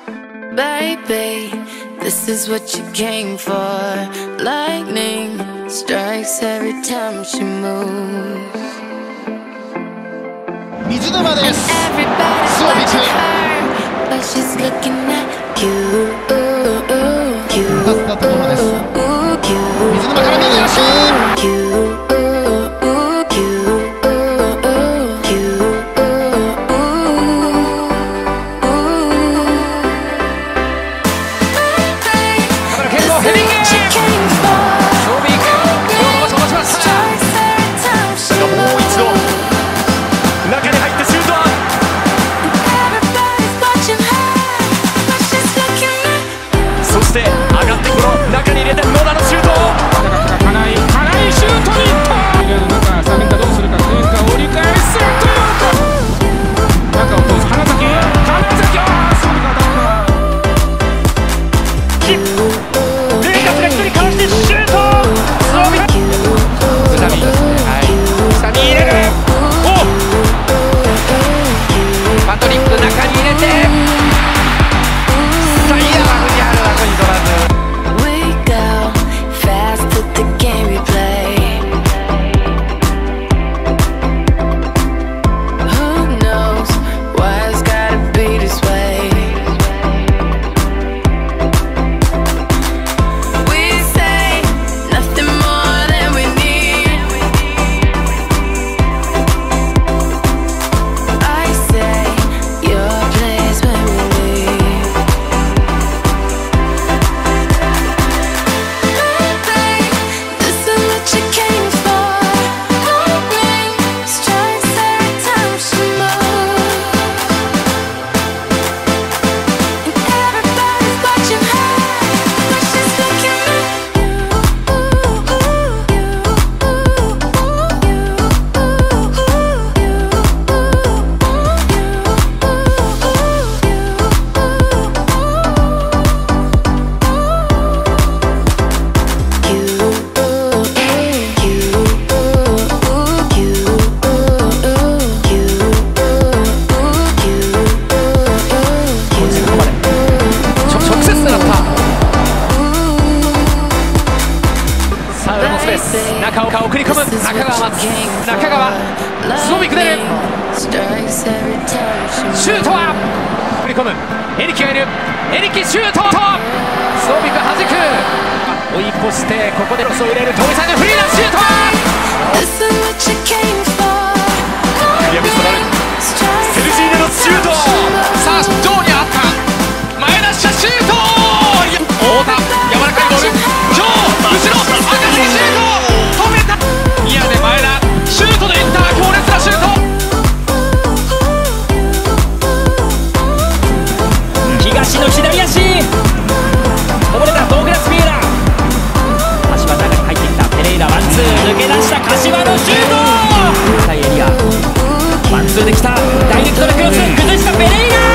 Baby, this is what you came for. Lightning strikes every time she moves. 水沼です。 Everybody's スワビ watching ク her, but she's looking at you. 立ったところです。水沼から右足。 そして上がってこの中に入れて野田のシュート。 金井シュートにいった。エリアの中、サメンがどうするか。前回折り返すと中を通す花崎。ああ、そうかどうか。 キップ。レイカスが一人かわしてシュート。スワビ。宇佐美。はい。宇佐美入れる。お。パトリック中に入れて。中岡送り込む。中川待つ。中川スノビク出る。シュートは送り込む。エリキがいる。エリキシュート。スノビク弾く。追い越してここでロスを入れる。遠井さんがフリーなシュート。クリアミスとなる。セルジーネのシュート。さあ上にあった。前田シュート。太田柔らかいボール。今日後ろ赤崎シュート。宮根前田シュートでいった。強烈なシュート。東の左足こぼれた。ドーグラス・ビエラ。柏中に入っていったペレイラ。ワンツー抜け出した柏のシュート。エリアワンツーできた。ダイレクトでクロス崩したペレイラ。